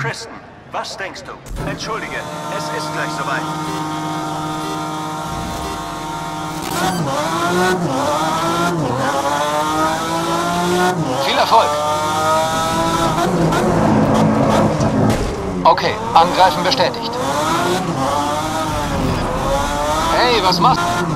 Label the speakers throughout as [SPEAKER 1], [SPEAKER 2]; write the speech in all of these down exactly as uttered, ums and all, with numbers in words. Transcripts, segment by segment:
[SPEAKER 1] Kristen, was denkst du? Entschuldige, es ist gleich soweit.
[SPEAKER 2] Viel Erfolg! Okay, Angreifen bestätigt. Hey, was machst du?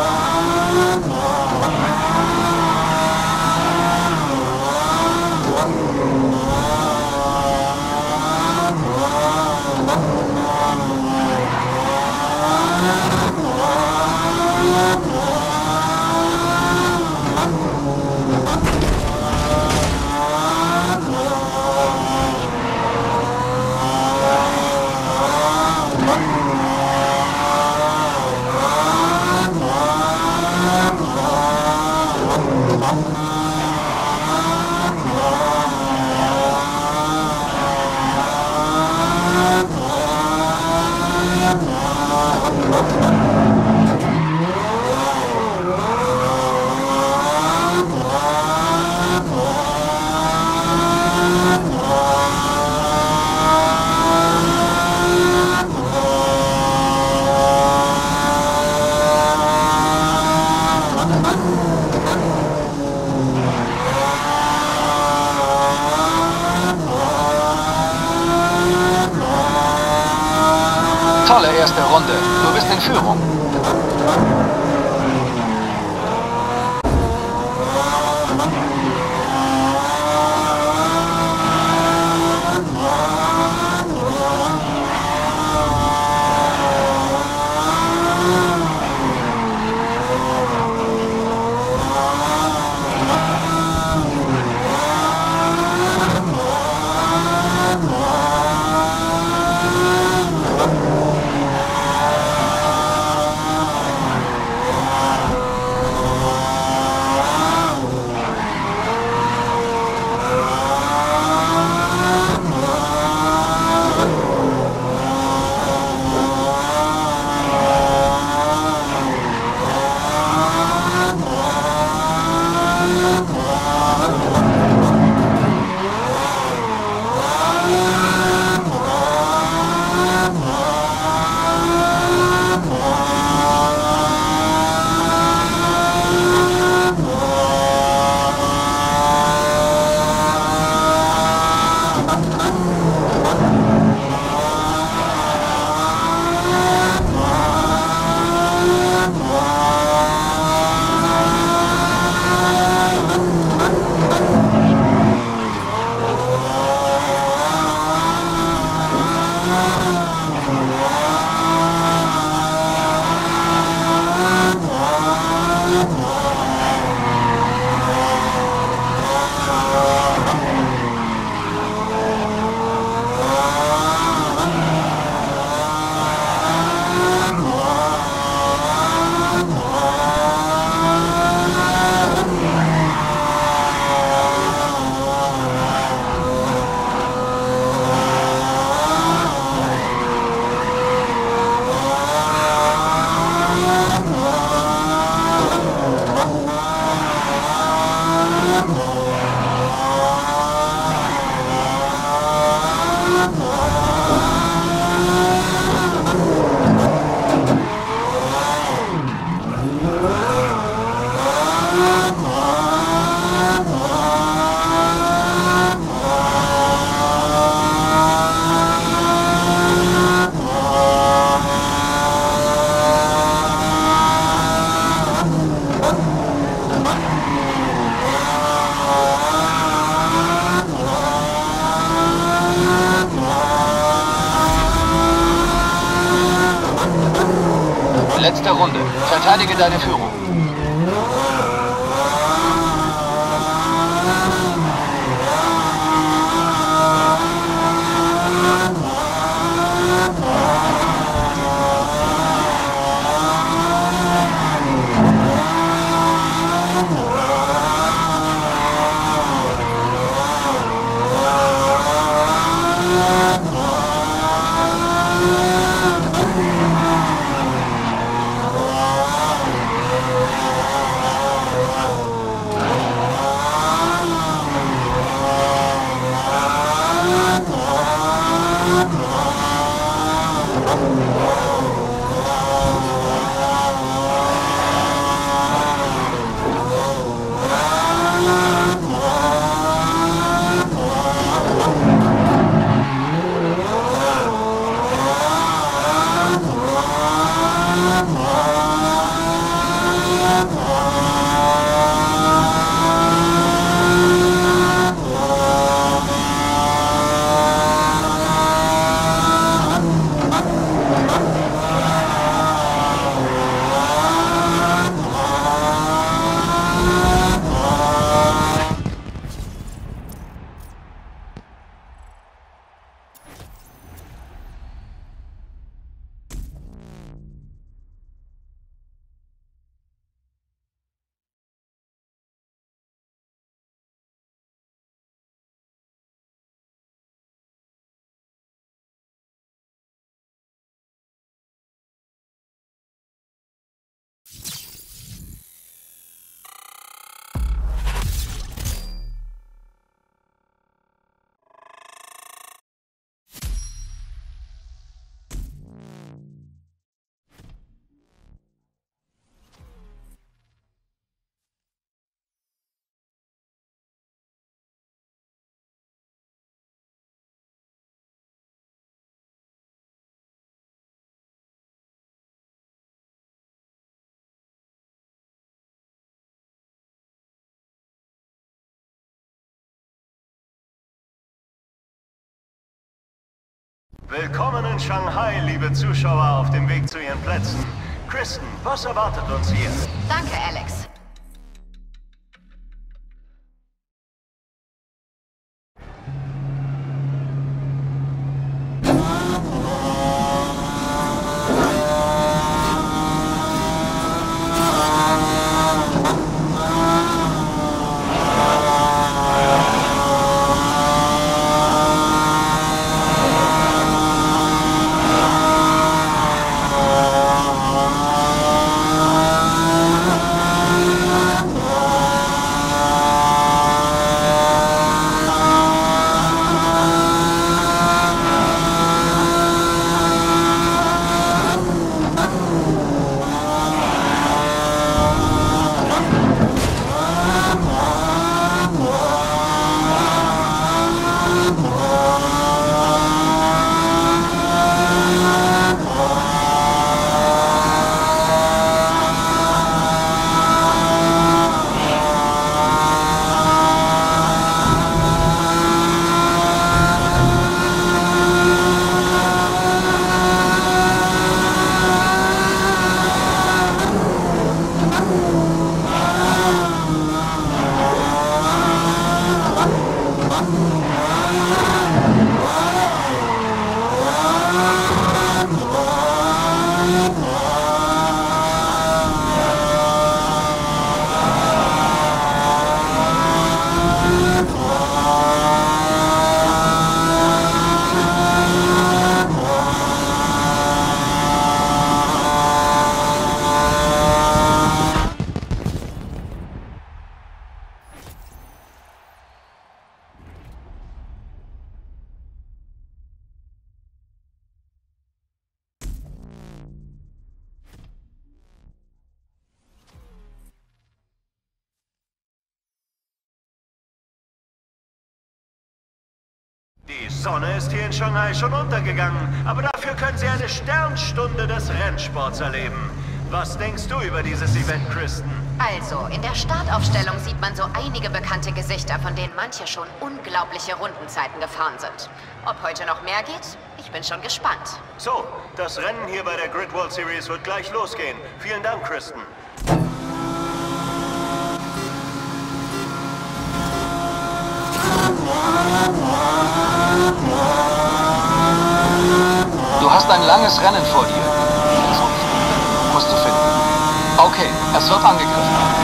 [SPEAKER 2] Tolle erste Runde. Du bist in Führung. Letzte Runde. Verteidige deine Führung.
[SPEAKER 1] Willkommen in Shanghai, liebe Zuschauer auf dem Weg zu Ihren Plätzen. Kristen, was erwartet uns hier?
[SPEAKER 3] Danke, Alex.
[SPEAKER 1] Die Sonne ist hier in Shanghai schon untergegangen, aber dafür können Sie eine Sternstunde des Rennsports erleben. Was denkst du über dieses Event, Kristen?
[SPEAKER 3] Also, in der Startaufstellung sieht man so einige bekannte Gesichter, von denen manche schon unglaubliche Rundenzeiten gefahren sind. Ob heute noch mehr geht? Ich bin schon gespannt.
[SPEAKER 1] So, das Rennen hier bei der Grid World Series wird gleich losgehen. Vielen Dank, Kristen.
[SPEAKER 2] Du hast ein langes Rennen vor dir. Musst du finden. Okay, es wird angegriffen.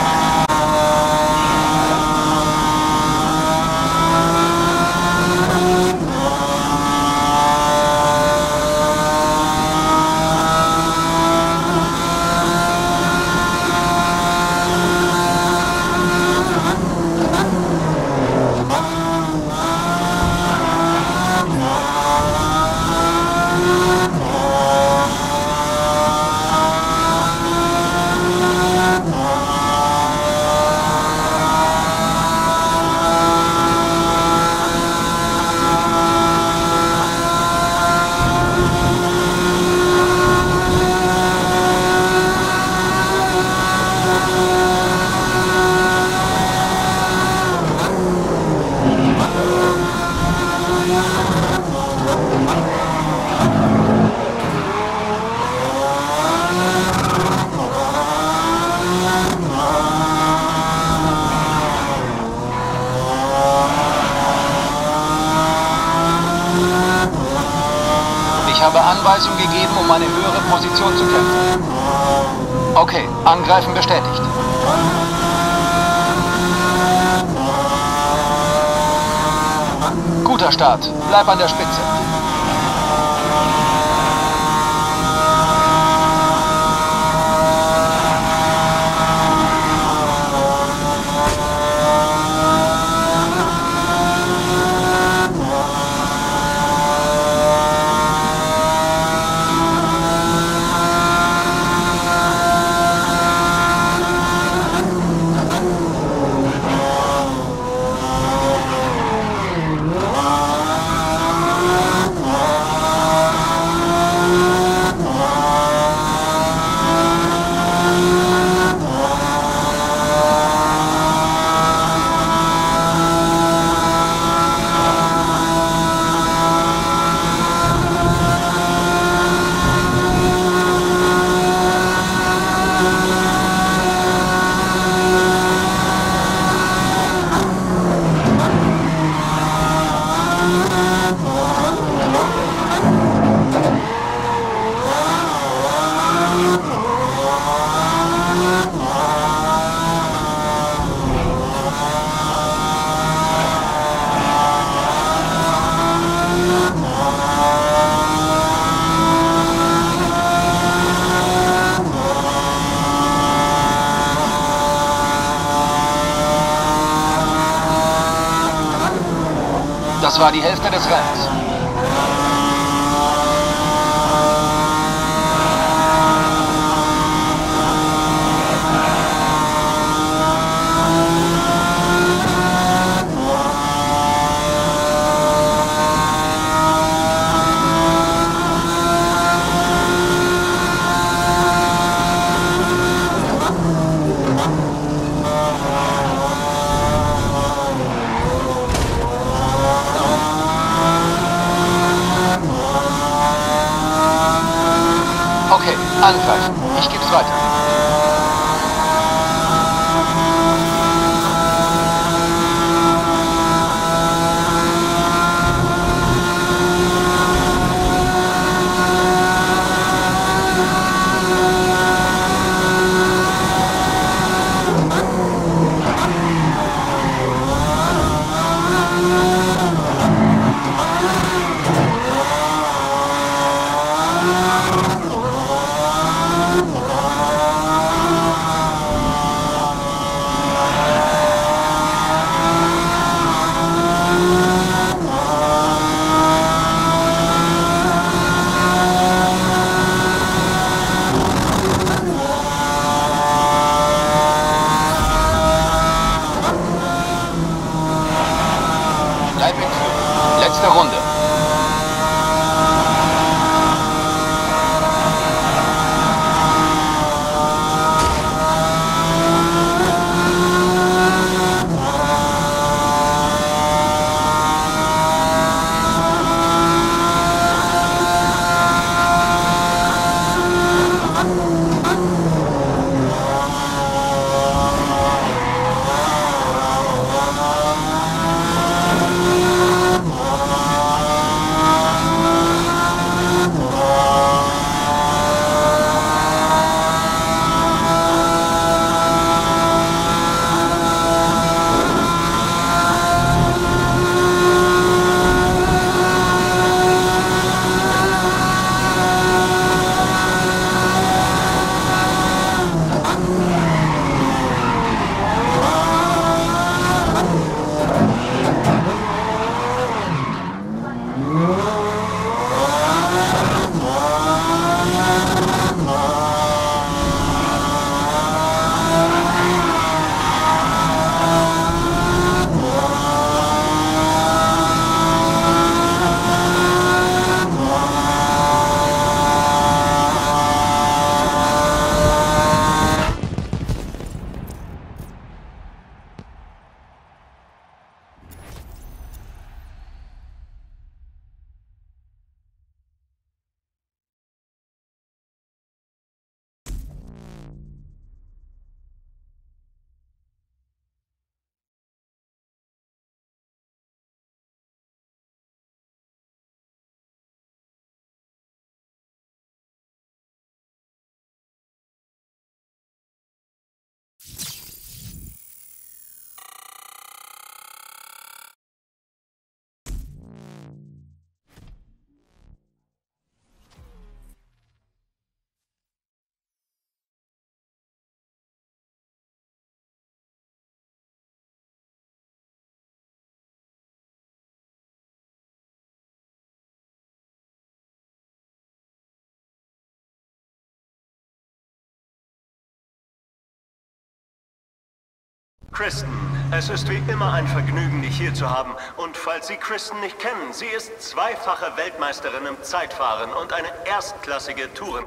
[SPEAKER 2] Ich habe Anweisung gegeben, um eine höhere Position zu kämpfen. Okay, Angreifen bestätigt. Guter Start. Bleib an der Spitze. Das war die Hälfte des Rennens. Okay, angreifen. Ich geb's weiter. Bleib in Führung. Letzte Runde.
[SPEAKER 1] Kristen, es ist wie immer ein Vergnügen, dich hier zu haben. Und falls Sie Kristen nicht kennen, sie ist zweifache Weltmeisterin im Zeitfahren und eine erstklassige Touren...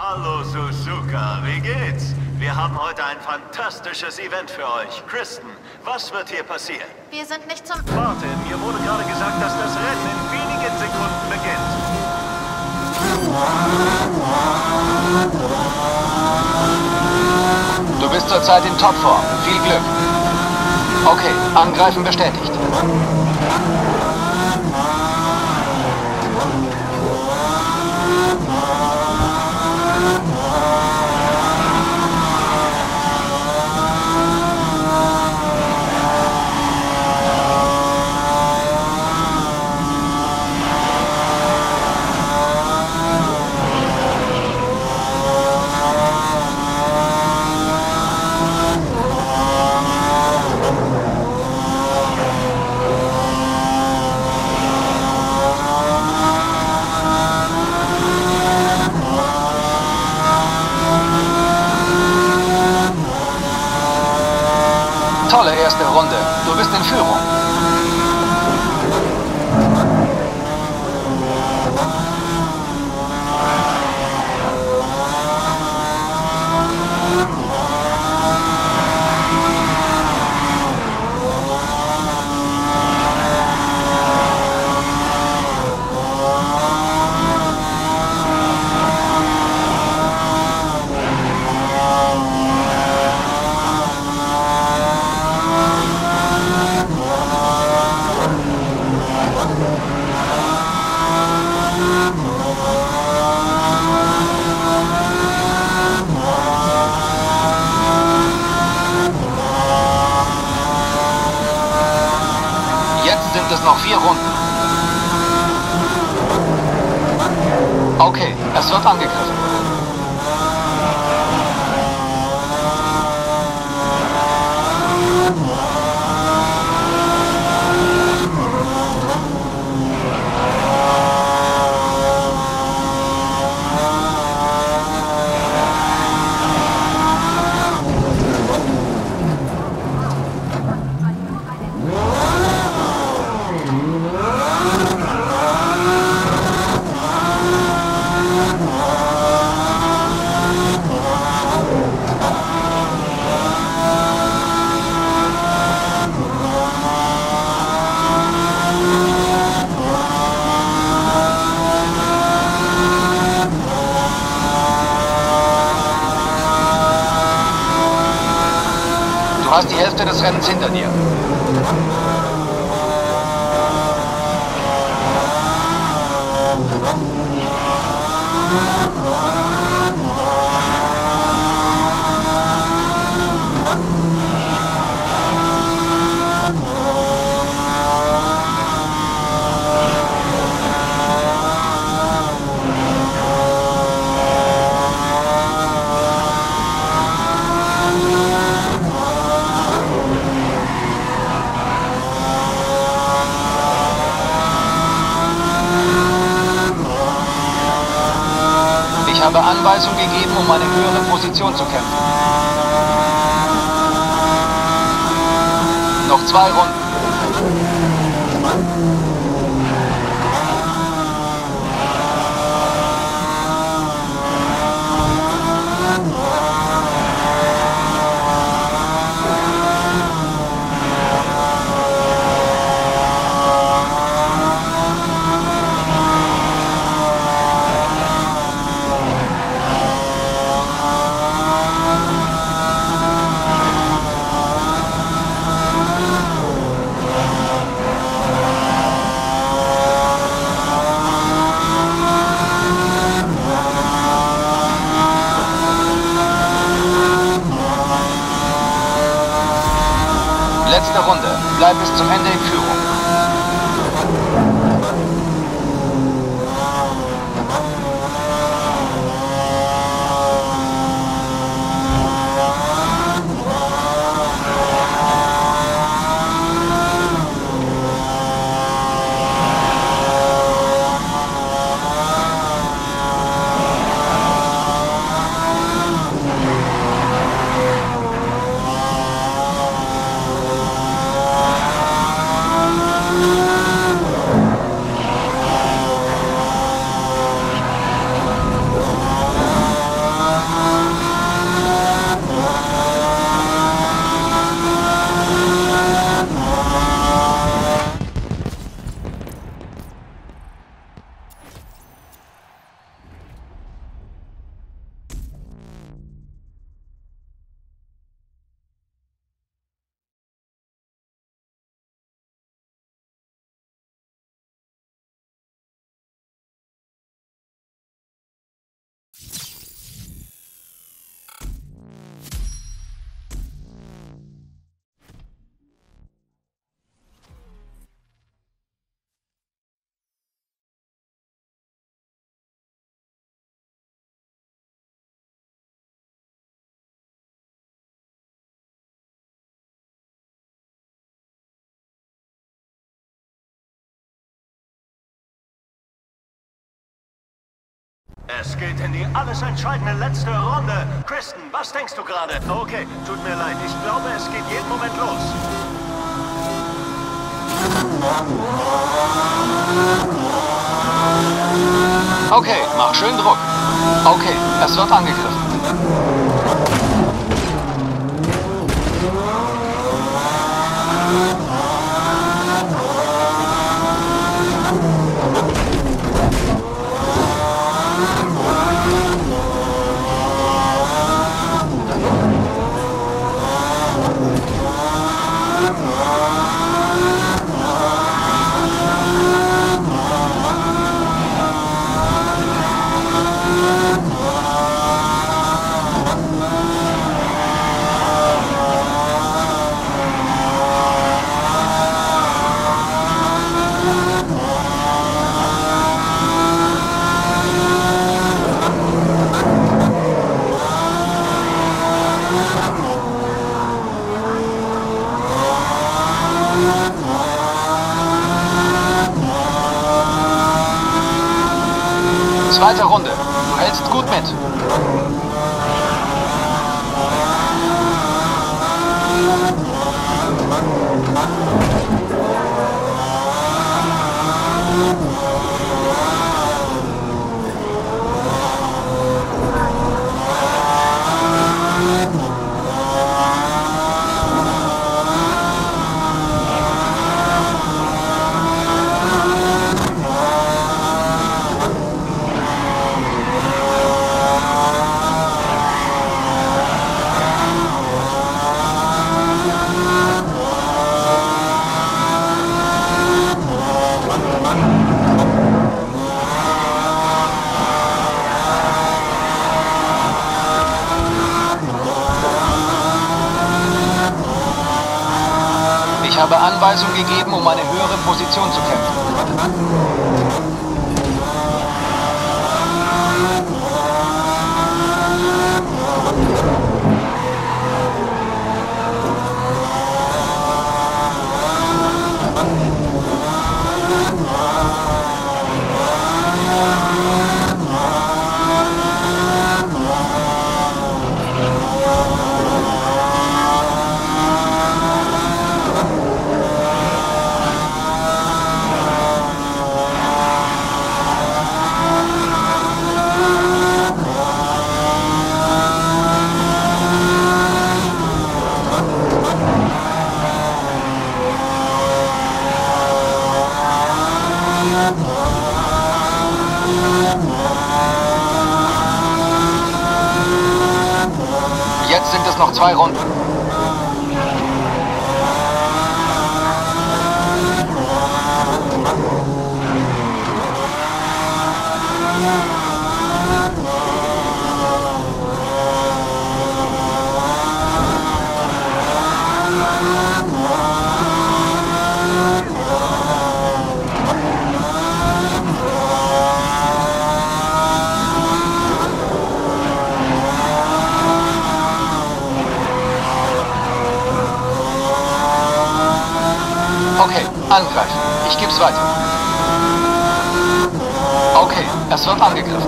[SPEAKER 1] Hallo Suzuka, wie geht's? Wir haben heute ein fantastisches Event für euch. Kristen, was wird hier passieren?
[SPEAKER 3] Wir sind nicht zum...
[SPEAKER 1] Warte, mir wurde gerade gesagt, dass das Rennen in wenigen Sekunden beginnt.
[SPEAKER 2] Du bist zurzeit in Topform. Viel Glück. Okay, Angreifen bestätigt. Tolle erste Runde. Du bist in Führung. Jetzt sind es noch vier Runden. Okay, es wird angegriffen. Du hast die Hälfte des Rennens hinter dir. Ich habe Anweisung gegeben, um eine höhere Position zu kämpfen. Noch zwei Runden. Letzte Runde. Bleib bis zum Ende in Führung.
[SPEAKER 1] Es geht in die alles entscheidende letzte Runde. Kristen, was denkst du gerade? Okay, tut mir leid. Ich glaube, es geht jeden Moment los.
[SPEAKER 2] Okay, mach schön Druck. Okay, es wird angegriffen. Zweite Runde. Du hältst gut mit. Ich habe Anweisung gegeben, um eine höhere Position zu kämpfen. Jetzt sind es noch zwei Runden. Okay, angreifen. Ich geb's weiter. Okay, es wird angegriffen.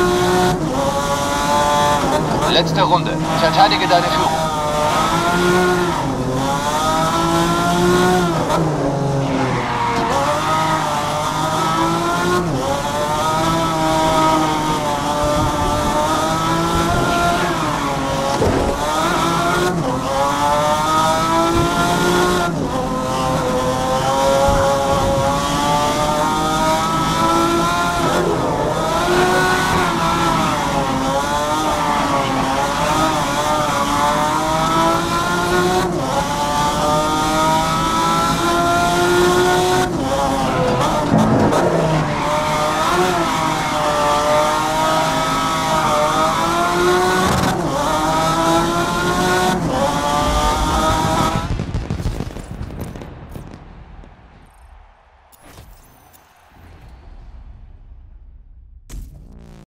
[SPEAKER 2] Letzte Runde. Verteidige deine Führung.